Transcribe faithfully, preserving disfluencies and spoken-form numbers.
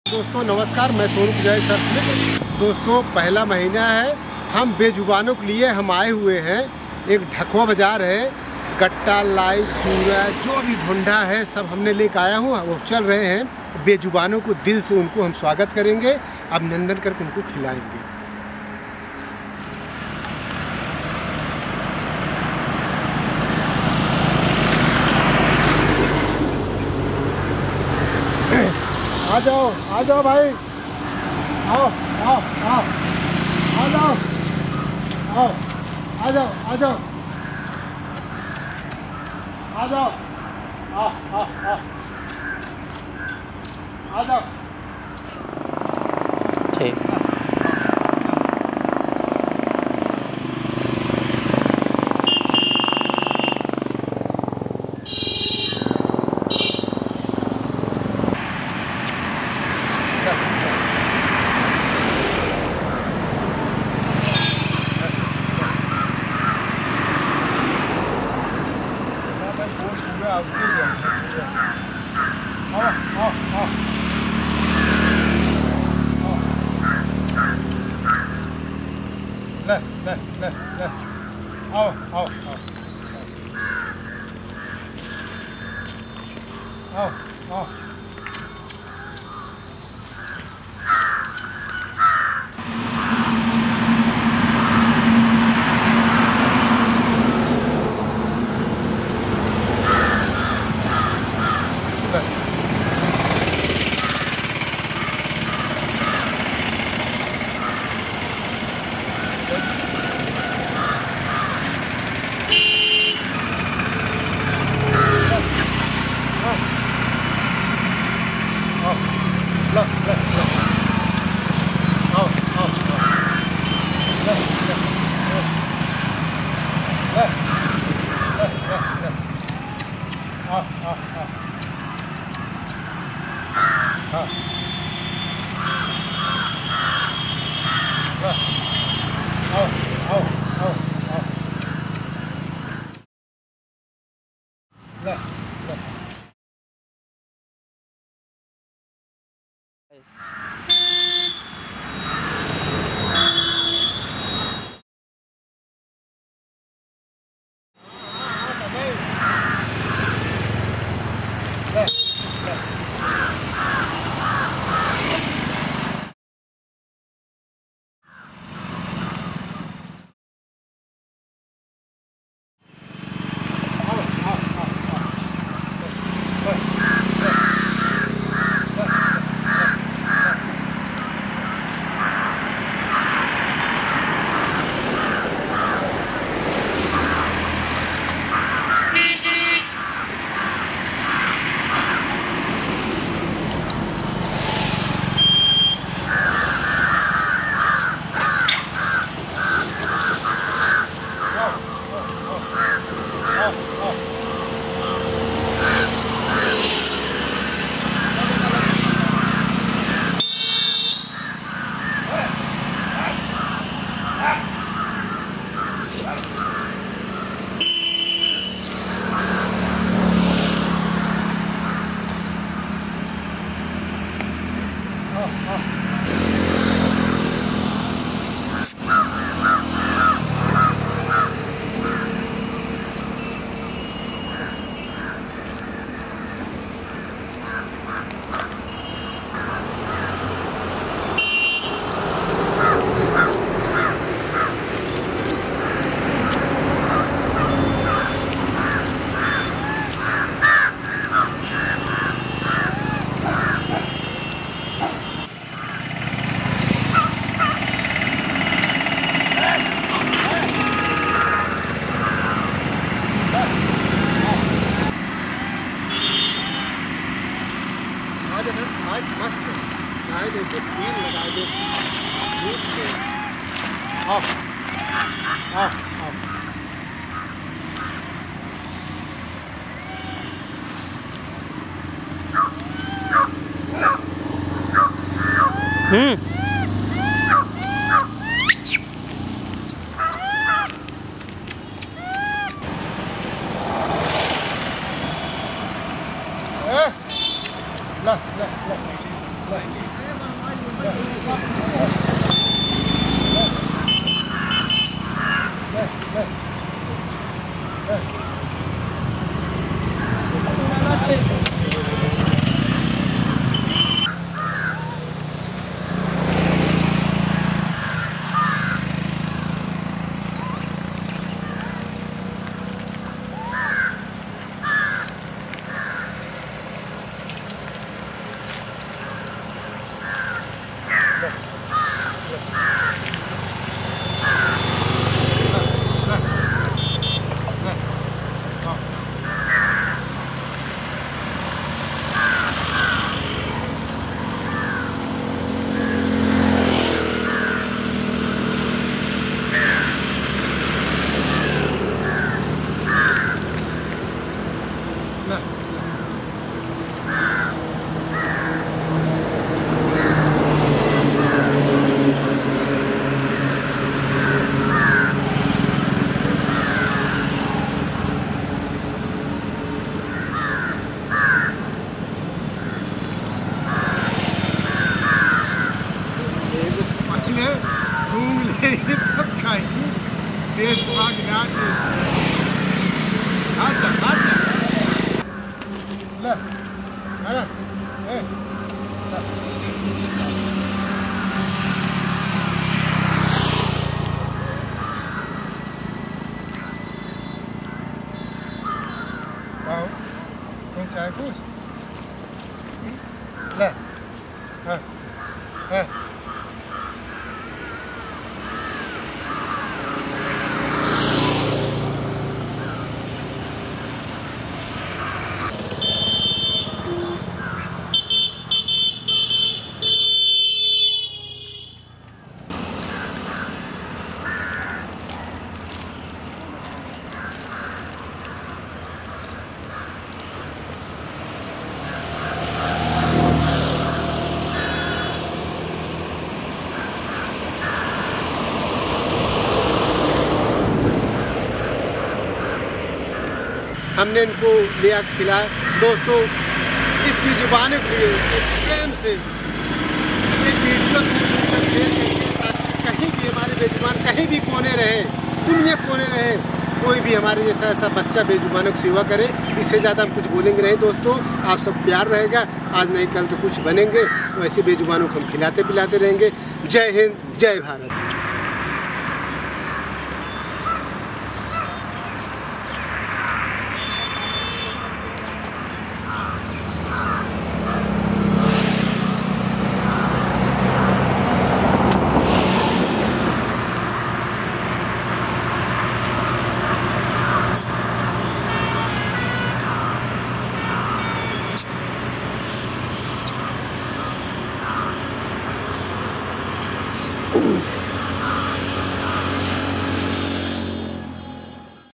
दोस्तों नमस्कार, मैं स्वरूप जय सर। दोस्तों पहला महीना है, हम बेजुबानों के लिए हम आए हुए हैं। एक ढकवा बाज़ार है, गट्टा लाई चूड़ा जो भी ढूंढा है सब हमने लेकर आया हूँ। वो चल रहे हैं, बेजुबानों को दिल से उनको हम स्वागत करेंगे, अभिनंदन करके उनको खिलाएंगे। आ जाओ आ जाओ भाई, आओ आओ आओ आ जाओ आओ आ जाओ आ जाओ आ जाओ आओ आओ आओ आ जाओ। ठीक। ले ले ले ले आओ आओ आओ आओ आओ आज मस्त गाय जैसे फील लगा दो, दूध के आओ आओ आओ। हम्म ला ला ला ला चाय पूछ ले। हाँ हाँ हमने इनको लिया खिलाया। दोस्तों इस बेजुबान के लिए प्रेम से ये वीडियो तक शेयर करके ताकि कहीं भी हमारे बेजुबान कहीं भी कोने रहे, दुनिया कोने रहे, कोई भी हमारे जैसा ऐसा बच्चा बेजुबानों की सेवा करे। इससे ज़्यादा हम कुछ बोलेंगे नहीं दोस्तों। आप सब प्यार रहेगा, आज नहीं कल तो कुछ बनेंगे, तो ऐसे बेजुबानों को हम खिलाते पिलाते रहेंगे। जय हिंद, जय भारत। Ooh.